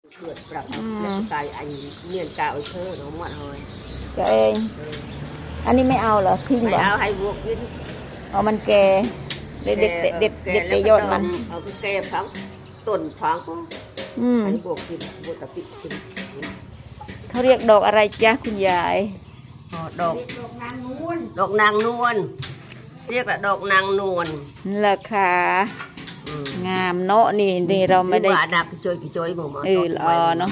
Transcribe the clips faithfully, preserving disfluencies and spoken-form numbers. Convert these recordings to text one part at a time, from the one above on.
เกิดปรับแล้วกายอันเนียนกาเอาเธอน้องหมดเลยจะเองอันนี้ไม่เอาเหรอทิ้งเหรอไม่เอาให้บวกกินเอามันแก่เด็ดเด็ดเด็ดเด็ดเด็ดยอดมันเอาไปแก่ฟังต้นฟังก็อืมบวกกินบวกตะปิกินเขาเรียกดอกอะไรจ๊ะคุณยายดอกดอกนางนวลดอกนางนวลเรียกว่าดอกนางนวลราคางามเนาะนี่นี่เราไม่ได้ดับจอยจอยหมดเออรอเนาะ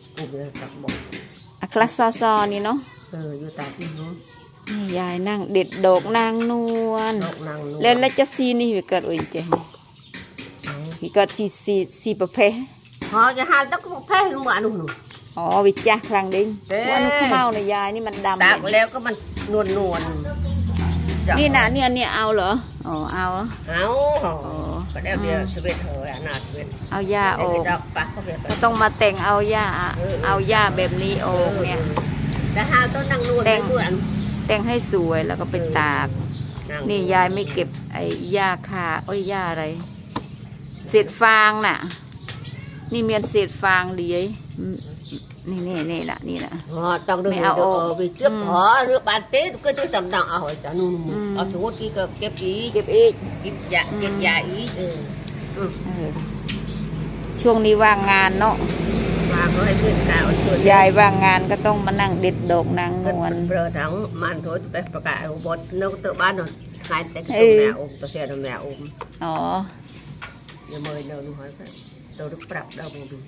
อัคลาซอซอนี่เนาะเอออยู่ตาที่นู้นนี่ยายนั่งเด็ดดอกนางนวลเล่นแล้วจะซีนี่วิเกิดอุ่นเจวิเกิดซีซีซีประเภทพอจะหาตะกุประเภทลุงบ้านนู่นอ๋อวิจักครั้งดิ้งว่านุข้าวในยายนี่มันดำตากแล้วก็มันนวลนวลนี่นะเนี่ยเนี่ยเอาเหรออ๋อเอาเอาก็เดี๋ยวเดี๋ยวสเวตเถอะหน้าสเวตเอาหญ้าโอกก็ต้องมาแต่งเอาหญ้าเอาหญ้าแบบนี้โอกเนี่ยแต่หาต้นนางนวลแต่งแต่งให้สวยแล้วก็ไปตากนี่ยายไม่เก็บไอ้หญ้าคาโอ้ยหญ้าอะไรเศษฟางน่ะนี่เมียนเศษฟางดีนี่นี่นี่ละนี่ละต้องดึงเอาโอ้ไปเจ็บหัวเรือบานเต้ก็จะทำดังเอาจ้ะนู่นเอาสมมติกี่ก็เก็บอีเก็บอีกเก็บยาเก็บยาอีเออช่วงนี้ว่างงานเนาะว่างก็ให้เพื่อนกล่าวยายว่างงานก็ต้องมานั่งเด็ดดอกนางนวลเปลือกทั้งมันโถไปประกาศบทนึกตัวบ้านหน่อยนายแต่งตัวแม่อมตัวเสียตัวแม่อมอ๋ออย่าเมยเดินหอยก็ตัวรึปรับเดิมดู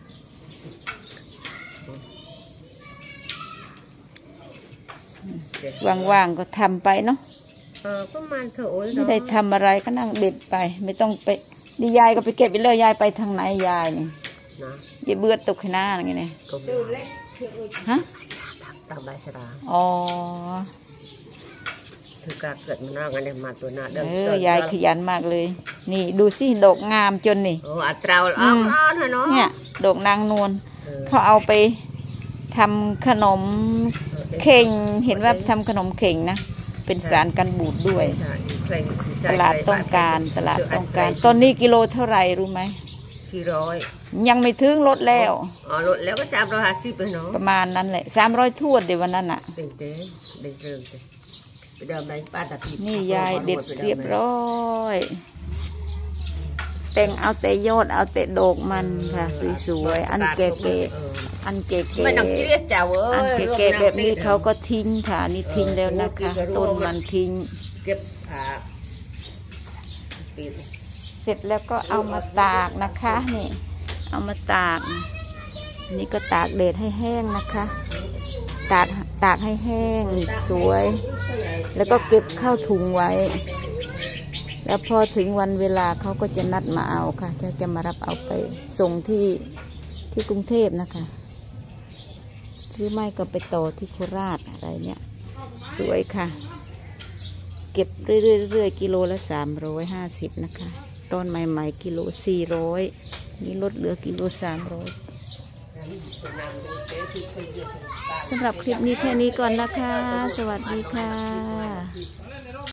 ว่างๆก็ทำไปเนาะเออประมาณเถอะไม่ได้ทำอะไรก็นั่งเด็ดไปไม่ต้องไปดียายก็ไปเก็บไปเลยยายไปทางไหนยายนี่ยายเบื่อตกขนาอะไรเงี้ยฮะตามใบสระอ๋อถือการเกิดมาหน้ากันเลยมาตัวหน้าเดิมเออยายขยันมากเลยนี่ดูสิดอกงามจนนี่โอ้อัตราอ้อนอ้อนเนาะเนี่ยดอกนางนวลเขาเอาไปทำขนมเข่งเห็นว่าทำขนมเข่งนะเป็นสารกันบูดด้วยตลาดต้องการตลาดต้องการตอนนี้กิโลเท่าไหร่รู้ไหมสี่ร้อยยังไม่ถึงลดแล้วอ๋อลดแล้วก็สามร้อยห้าสิบเลยเนาะประมาณนั้นแหละสามร้อยทวดเดี๋ยววันนั้นอ่ะเด็กเด็กเด็กเริ่มไปเดิมในป้าตะพีนี่ยายเด็ดเรียบร้อยแต่งเอาแต่ยอดเอาแต่ดอกมันค่ะสวยๆอันเก๋ๆอันเก๋ๆอันเก๋ๆแบบนี้เขาก็ทิ้งค่ะนี่ทิ้งแล้วนะคะต้นมันทิ้งเก็บผ่าเสร็จแล้วก็เอามาตากนะคะนี่เอามาตากนี่ก็ตากแดดให้แห้งนะคะตากตากให้แห้งสวยแล้วก็เก็บเข้าถุงไว้แล้วพอถึงวันเวลาเขาก็จะนัดมาเอาค่ะจะจะมารับเอาไปส่งที่ที่กรุงเทพนะคะหรือไม่ก็ไปต่อที่โคราชอะไรเนี่ยสวยค่ะเก็บเรื่อยๆกิโลละสามร้อยห้าสิบนะคะต้นใหม่ๆกิโลสี่ร้อยนี่ลดเหลือกิโลสามร้อยสำหรับคลิปนี้แค่นี้ก่อนนะคะสวัสดีค่ะ